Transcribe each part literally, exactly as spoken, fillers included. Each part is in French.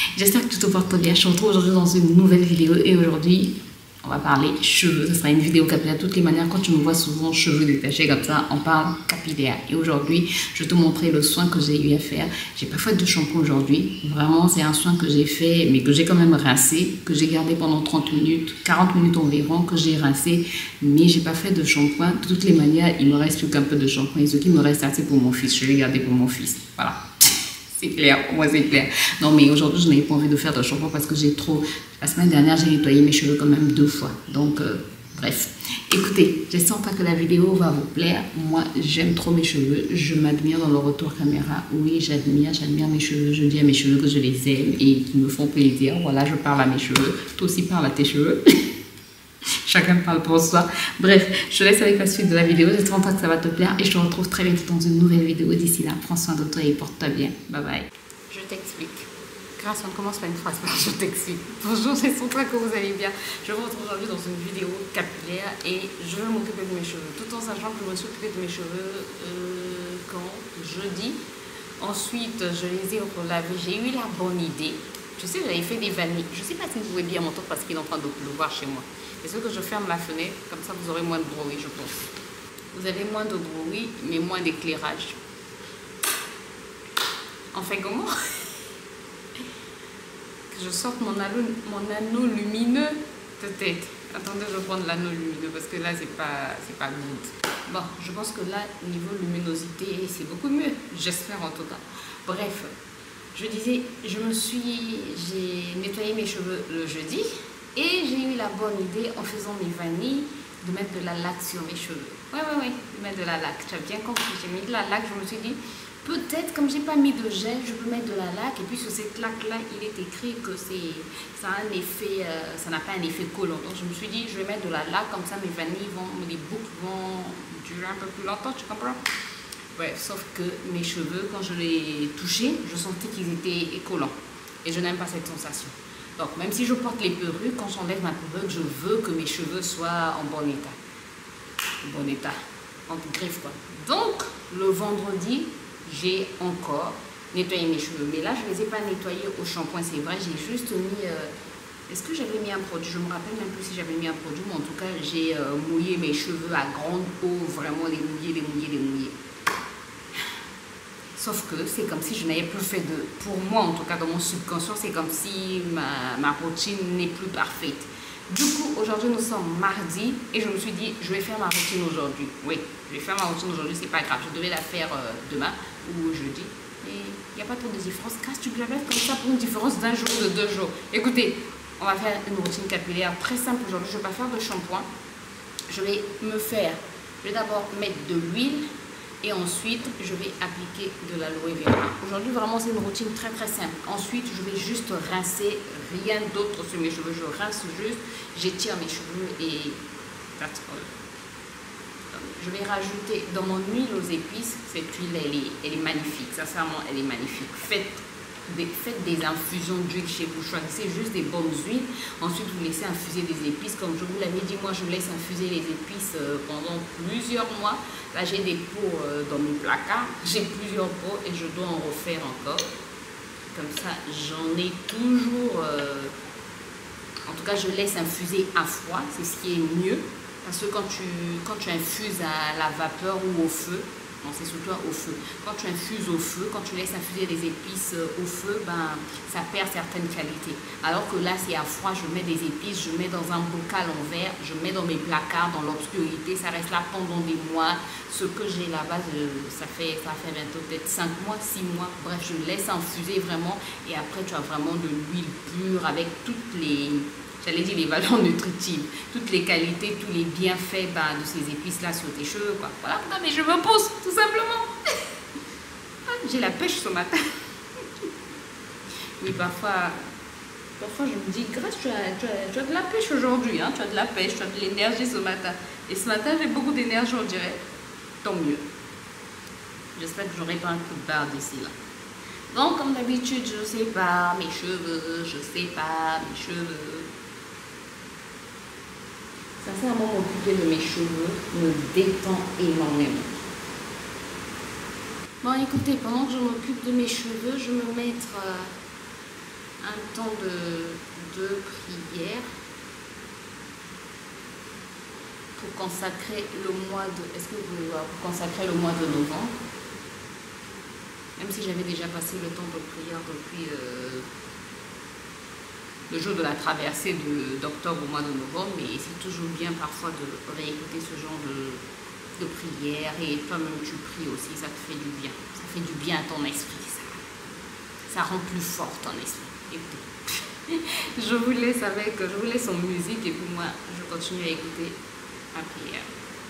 J'espère que tu te portes bien. Je te retrouve aujourd'hui dans une nouvelle vidéo et aujourd'hui on va parler cheveux. Ce sera une vidéo capillaire. De toutes les manières, quand tu me vois souvent cheveux détachés comme ça, on parle capillaire. Et aujourd'hui, je vais te montrer le soin que j'ai eu à faire. J'ai pas fait de shampoing aujourd'hui. Vraiment, c'est un soin que j'ai fait, mais que j'ai quand même rincé, que j'ai gardé pendant trente minutes, quarante minutes environ, que j'ai rincé, mais j'ai pas fait de shampoing. De toutes les manières, il me reste plus qu'un peu de shampoing. Et ce qui me reste, c'est pour mon fils. Je vais garder pour mon fils. Voilà. C'est clair, pour moi c'est clair. Non mais aujourd'hui je n'avais pas envie de faire de shampoing parce que j'ai trop... La semaine dernière j'ai nettoyé mes cheveux quand même deux fois. Donc euh, bref. Écoutez, j'espère pas que la vidéo va vous plaire. Moi j'aime trop mes cheveux. Je m'admire dans le retour caméra. Oui, j'admire, j'admire mes cheveux. Je dis à mes cheveux que je les aime et qu'ils me font plaisir. Voilà, je parle à mes cheveux. Toi aussi parle à tes cheveux. Chacun parle pour soi. Bref, je te laisse avec la suite de la vidéo. J'espère pas que ça va te plaire et je te retrouve très vite dans une nouvelle vidéo. D'ici là, prends soin de toi et porte-toi bien. Bye bye. Je t'explique. Grâce, on commence par une phrase. Je t'explique. Bonjour, j'espère que vous allez bien. Je vous retrouve aujourd'hui dans une vidéo capillaire et je vais m'occuper de mes cheveux. Tout en sachant que je me suis occupée de mes cheveux euh, quand jeudi. Ensuite, je les ai relavés. J'ai eu la bonne idée. Je sais, j'avais fait des vanilles. Je ne sais pas si vous pouvez bien m'entendre parce qu'il est en train de pleuvoir chez moi. Et ce que je ferme ma fenêtre, comme ça vous aurez moins de bruit, je pense. Vous avez moins de bruit, mais moins d'éclairage. Enfin, comment? Que je sorte mon anneau, mon anneau lumineux, peut-être. Attendez, je vais prendre l'anneau lumineux parce que là, c'est pas, c'est pas good. Bon, je pense que là, niveau luminosité, c'est beaucoup mieux. J'espère en tout cas. Bref. Je disais, je me suis, j'ai nettoyé mes cheveux le jeudi et j'ai eu la bonne idée en faisant mes vanilles de mettre de la laque sur mes cheveux. Ouais, ouais, ouais, de mettre de la laque. Tu as bien compris, j'ai mis de la laque. Je me suis dit, peut-être comme j'ai pas mis de gel, je peux mettre de la laque. Et puis sur cette laque-là, il est écrit que c'est, ça a un effet, euh, ça n'a pas un effet collant. Donc je me suis dit, je vais mettre de la laque comme ça, mes vanilles vont, les boucles vont durer un peu plus longtemps. Tu comprends? Ouais, sauf que mes cheveux, quand je les touchais, je sentais qu'ils étaient collants. Et je n'aime pas cette sensation. Donc, même si je porte les perruques, quand j'enlève ma perruque, je veux que mes cheveux soient en bon état. En bon état. En griffe, quoi. Donc, le vendredi, j'ai encore nettoyé mes cheveux. Mais là, je ne les ai pas nettoyés au shampoing, c'est vrai. J'ai juste mis... Euh, Est-ce que j'avais mis un produit? Je ne me rappelle même plus si j'avais mis un produit. Mais en tout cas, j'ai euh, mouillé mes cheveux à grande eau. Vraiment, les mouiller, les mouiller, les mouiller. Sauf que c'est comme si je n'avais plus fait de... Pour moi, en tout cas, dans mon subconscient, c'est comme si ma, ma routine n'est plus parfaite. Du coup, aujourd'hui, nous sommes mardi et je me suis dit, je vais faire ma routine aujourd'hui. Oui, je vais faire ma routine aujourd'hui, c'est pas grave. Je devais la faire euh, demain ou jeudi. Et il n'y a pas trop de différence. Casse, tu peux la mettre comme ça pour une différence d'un jour ou de deux jours. Écoutez, on va faire une routine capillaire très simple aujourd'hui. Je ne vais pas faire de shampoing. Je vais me faire... Je vais d'abord mettre de l'huile. Et ensuite, je vais appliquer de l'aloe vera. Aujourd'hui, vraiment, c'est une routine très très simple. Ensuite, je vais juste rincer, rien d'autre sur mes cheveux. Je rince juste, j'étire mes cheveux et that's all. Je vais rajouter dans mon huile aux épices. Cette huile, elle est, elle est magnifique. Sincèrement, elle est magnifique. Faites des, faites des infusions d'huile chez vous. Choisissez juste des bonnes huiles. Ensuite, vous laissez infuser des épices. Comme je vous l'avais dit, moi, je laisse infuser les épices pendant plusieurs mois. Là, j'ai des pots dans mon placard. J'ai plusieurs pots et je dois en refaire encore. Comme ça, j'en ai toujours... Euh... En tout cas, je laisse infuser à froid. C'est ce qui est mieux. Parce que quand tu, quand tu infuses à la vapeur ou au feu, non, c'est surtout au feu. Quand tu infuses au feu, quand tu laisses infuser les épices au feu, ben, ça perd certaines qualités. Alors que là, c'est à froid, je mets des épices, je mets dans un bocal en verre, je mets dans mes placards, dans l'obscurité, ça reste là pendant des mois. Ce que j'ai là-bas, ça fait, ça fait bientôt peut-être cinq mois, six mois. Bref, je laisse infuser vraiment et après, tu as vraiment de l'huile pure avec toutes les... J'allais dire les valeurs nutritives, toutes les qualités, tous les bienfaits bah, de ces épices-là sur tes cheveux. Quoi. Voilà, pourquoi mes cheveux poussent, tout simplement. J'ai la pêche ce matin. Oui, parfois, parfois je me dis, Grâce, tu as, tu as, tu as de la pêche aujourd'hui, hein, tu as de la pêche, tu as de l'énergie ce matin. Et ce matin, j'ai beaucoup d'énergie, on dirait. Tant mieux. J'espère que j'aurai pas un coup de barre d'ici là. Donc, comme d'habitude, je sais pas mes cheveux, je sais pas mes cheveux. Sincèrement, m'occuper de mes cheveux me détend énormément. Bon, écoutez, pendant que je m'occupe de mes cheveux, je vais me mettre euh, un temps de, de prière pour consacrer le mois de... Est-ce que vous voulez voir? Pour consacrer le mois de novembre. Même si j'avais déjà passé le temps de prière depuis euh, le jour de la traversée d'octobre au mois de novembre, mais c'est toujours bien parfois de réécouter ce genre de, de prière. Et toi-même tu pries aussi, ça te fait du bien. Ça fait du bien à ton esprit. Ça, ça rend plus fort ton esprit. Écoutez. Je vous laisse avec, je vous laisse en musique et puis moi je continue à écouter ma prière.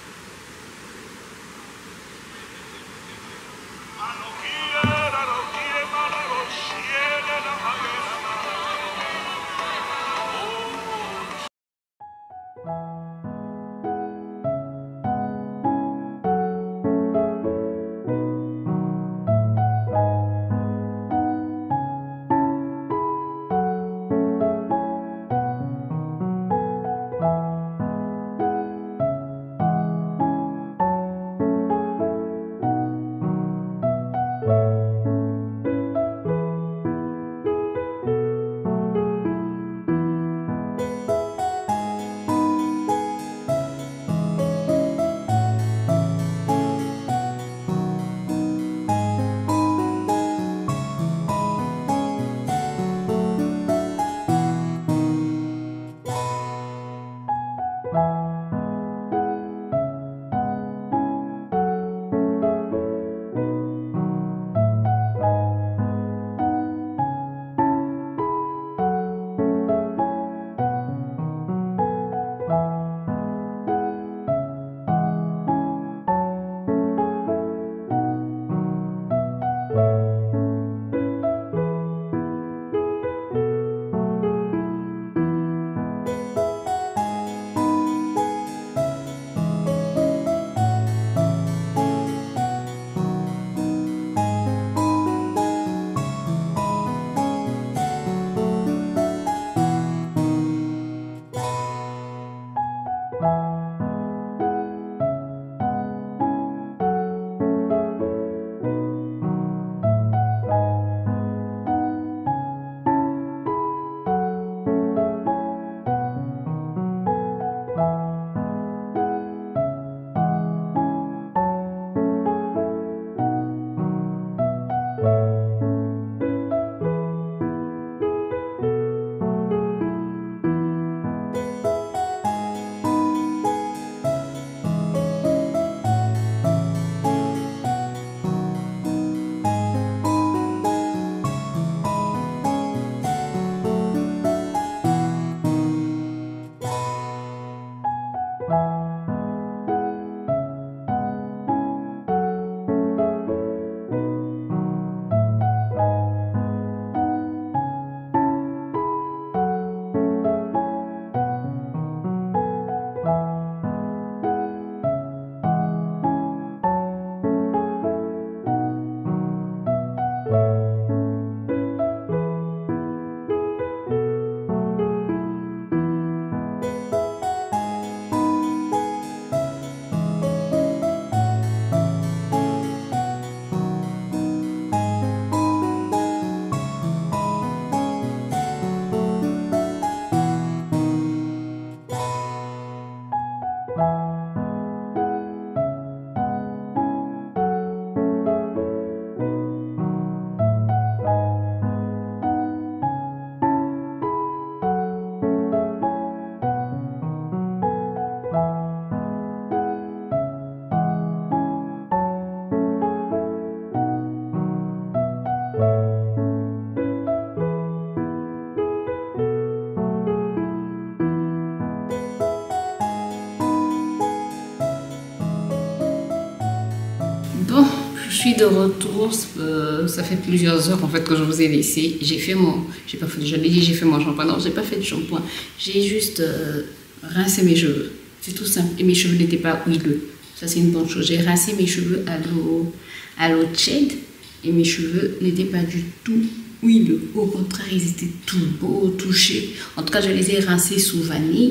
Bon, je suis de retour, euh, ça fait plusieurs heures en fait que je vous ai laissé. J'ai fait mon, j'ai pas fait, je l'ai dit, j'ai fait mon shampoing. Non, j'ai pas fait de shampoing. J'ai juste euh, rincé mes cheveux. C'est tout simple. Et mes cheveux n'étaient pas huileux. Ça c'est une bonne chose. J'ai rincé mes cheveux à l'eau, à l'eau tiède et mes cheveux n'étaient pas du tout huileux. Au contraire, ils étaient tout beaux, touchés. En tout cas, je les ai rincés sous vanille.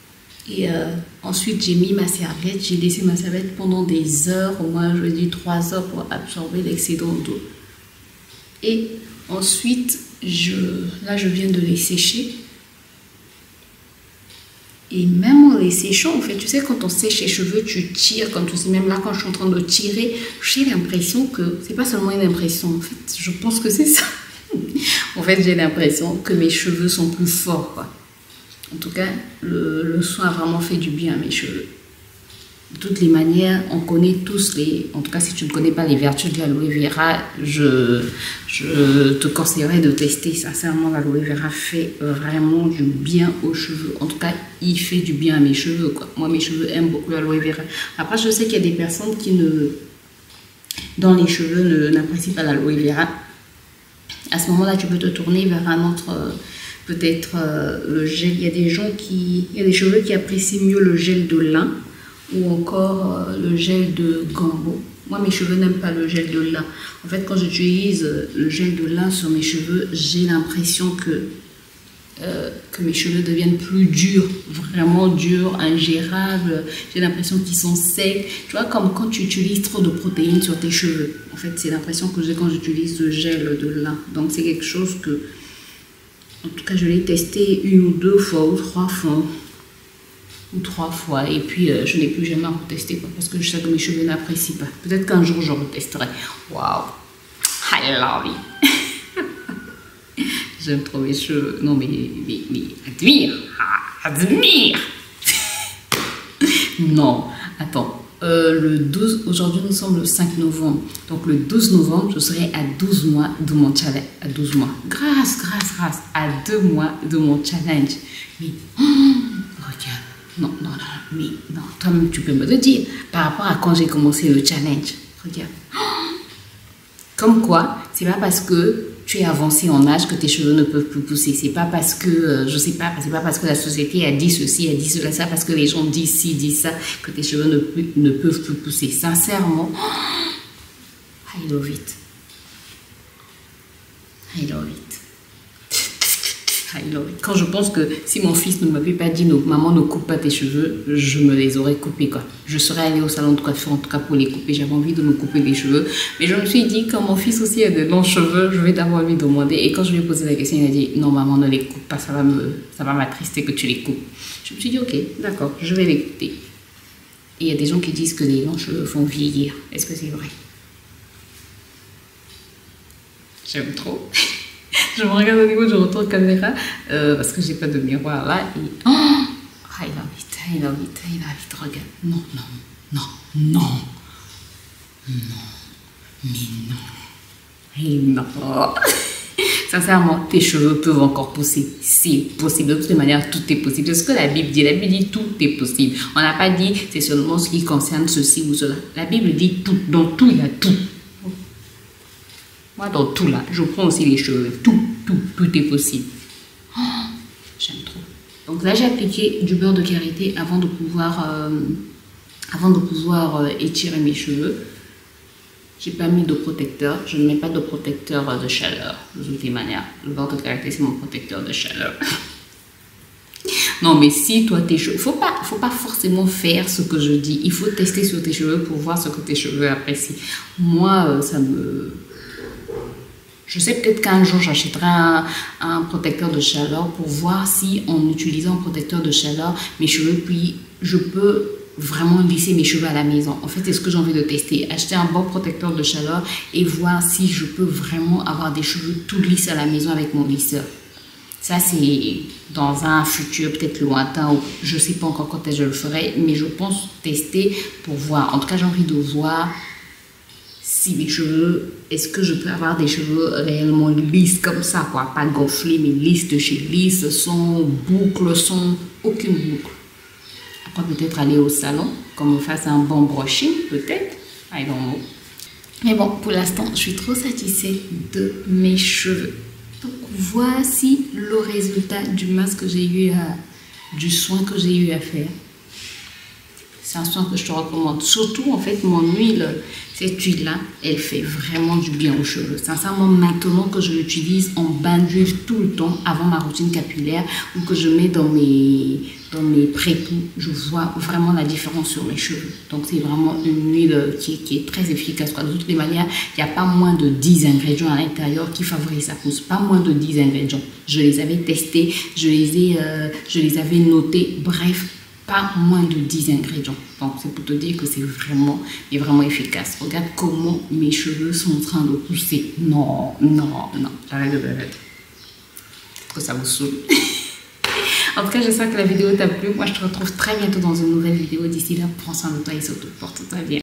Et euh, ensuite, j'ai mis ma serviette, j'ai laissé ma serviette pendant des heures, au moins je dis trois heures pour absorber l'excédent d'eau. Et Ensuite, je, là, je viens de les sécher. Et même en les séchant, en fait, tu sais, quand on sèche les cheveux, tu tires comme tout. Même là, quand je suis en train de tirer, j'ai l'impression que c'est pas seulement une impression. En fait, je pense que c'est ça. En fait, j'ai l'impression que mes cheveux sont plus forts, quoi. En tout cas, le, le soin a vraiment fait du bien à mes cheveux. De toutes les manières, on connaît tous les... En tout cas, si tu ne connais pas les vertus de l'aloe vera, je, je te conseillerais de tester. Sincèrement, l'aloe vera fait vraiment du bien aux cheveux. En tout cas, il fait du bien à mes cheveux, quoi. Moi, mes cheveux aiment beaucoup l'aloe vera. Après, je sais qu'il y a des personnes qui ne... dans les cheveux, n'apprécient pas l'aloe vera. À ce moment-là, tu peux te tourner vers un autre... Euh, peut-être euh, le gel. Il y a des gens qui... Il y a des cheveux qui apprécient mieux le gel de lin ou encore euh, le gel de gambo. Moi, mes cheveux n'aiment pas le gel de lin. En fait, quand j'utilise le gel de lin sur mes cheveux, j'ai l'impression que, euh, que mes cheveux deviennent plus durs, vraiment durs, ingérables. J'ai l'impression qu'ils sont secs. Tu vois, comme quand tu utilises trop de protéines sur tes cheveux. En fait, c'est l'impression que j'ai quand j'utilise le gel de lin. Donc, c'est quelque chose que, en tout cas, je l'ai testé une ou deux fois ou trois fois. Ou trois fois, et puis euh, je n'ai plus jamais retesté, quoi, parce que je sais que mes cheveux n'apprécient pas. Peut-être qu'un jour je retesterai. Waouh, I love it. J'aime trop mes cheveux. Non, mais, mais, mais admire, admire. Non, attends. Euh, le douze, aujourd'hui nous sommes le cinq novembre. Donc le douze novembre, je serai à douze mois de mon challenge. À douze mois. Grâce, grâce, grâce. À deux mois de mon challenge. Mais, oh, regarde. Non, non, non, mais non, toi-même tu peux me le dire par rapport à quand j'ai commencé le challenge. Regarde. Comme quoi, c'est pas parce que tu es avancé en âge que tes cheveux ne peuvent plus pousser. C'est pas parce que, euh, je sais pas, c'est pas parce que la société a dit ceci, a dit cela, ça, parce que les gens disent ci, disent ça, que tes cheveux ne, ne peuvent plus pousser. Sincèrement, I love it. I love it. Quand je pense que si mon fils ne m'avait pas dit « Maman, ne coupe pas tes cheveux », je me les aurais coupés, quoi. Je serais allée au salon de coiffure, en tout cas pour les couper. J'avais envie de me couper les cheveux. Mais je me suis dit, quand mon fils aussi a de longs cheveux, je vais d'abord lui demander. Et quand je lui ai posé la question, il a dit « Non, maman, ne les coupe pas, ça va me, ça va m'attrister que tu les coupes. » Je me suis dit « Ok, d'accord, je vais les couper. » Et il y a des gens qui disent que les longs cheveux font vieillir. Est-ce que c'est vrai? J'aime trop. Je me regarde au niveau du retour caméra euh, parce que j'ai pas de miroir là. Et... Oh, I love it, I love it, I love it. Regarde. Non, non, non, non. Non. Mais non. Et non. Sincèrement, tes cheveux peuvent encore pousser. C'est possible. De toute manière, tout est possible. C'est ce que la Bible dit. La Bible dit tout est possible. On n'a pas dit c'est seulement ce qui concerne ceci ou cela. La Bible dit tout. Dans tout, il y a tout. Moi, dans tout là, je prends aussi les cheveux. Tout, tout, tout est possible. Oh, j'aime trop. Donc là, j'ai appliqué du beurre de karité avant de pouvoir, euh, avant de pouvoir euh, étirer mes cheveux. J'ai pas mis de protecteur. Je ne mets pas de protecteur de chaleur. De toutes les manières, le beurre de karité, c'est mon protecteur de chaleur. Non, mais si toi, tes cheveux... Il ne faut pas, faut pas forcément faire ce que je dis. Il faut tester sur tes cheveux pour voir ce que tes cheveux apprécient. Moi, euh, ça me... Je sais peut-être qu'un jour, j'achèterai un, un protecteur de chaleur pour voir si, en utilisant un protecteur de chaleur, mes cheveux, puis je peux vraiment lisser mes cheveux à la maison. En fait, c'est ce que j'ai envie de tester. Acheter un bon protecteur de chaleur et voir si je peux vraiment avoir des cheveux tout lisses à la maison avec mon lisseur. Ça, c'est dans un futur peut-être lointain, ou je ne sais pas encore quand je le ferai, mais je pense tester pour voir. En tout cas, j'ai envie de voir si mes cheveux, est-ce que je peux avoir des cheveux réellement lisses comme ça, quoi. Pas gonflés, mais lisses de chez lisses, sans boucle, sans aucune boucle. Après, peut-être aller au salon, qu'on me fasse un bon brushing, peut-être. I don't know. Mais bon, pour l'instant, je suis trop satisfaite de mes cheveux. Donc, voici le résultat du masque que j'ai eu à, du soin que j'ai eu à faire. C'est un soin que je te recommande. Surtout, en fait, mon huile, cette huile-là, elle fait vraiment du bien aux cheveux. Sincèrement, maintenant que je l'utilise en bain d'huile tout le temps, avant ma routine capillaire, ou que je mets dans mes, dans mes pré-poux, je vois vraiment la différence sur mes cheveux. Donc, c'est vraiment une huile qui, qui est très efficace. De toutes les manières, il n'y a pas moins de dix ingrédients à l'intérieur qui favorisent la pousse. Pas moins de dix ingrédients. Je les avais testés, je les, ai, euh, je les avais notés. Bref, pas moins de dix ingrédients. Donc, c'est pour te dire que c'est vraiment, mais vraiment efficace. Regarde comment mes cheveux sont en train de pousser. Non, non, non. J'arrête de me mettre. Que ça vous saoule. En tout cas, j'espère que la vidéo t'a plu. Moi, je te retrouve très bientôt dans une nouvelle vidéo. D'ici là, prends soin de toi et surtout, porte-toi bien.